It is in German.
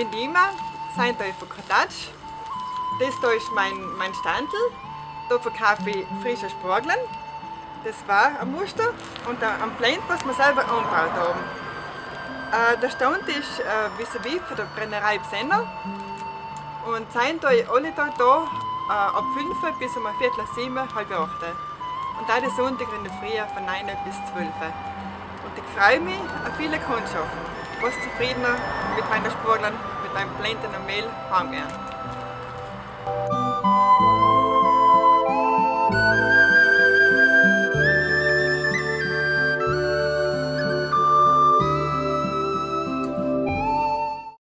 bin die Ima, sind da von Kotatsch. Das da ist mein Standel. Da verkaufe ich frische Spargeln. Das war ein Muster und ein Blend, was wir selber angebaut haben. Der Stand ist vis-à-vis von der Brennerei Bsenner. Und sind da alle Tage da, ab 5 bis um 6:45, halb 8. Und auch der Sonntag in der Früh von 9 bis 12. Und ich freue mich auf viele Kundschaften, was zufriedener mit meinen Spargeln, mit meinem blendenden Mehl heimgehen.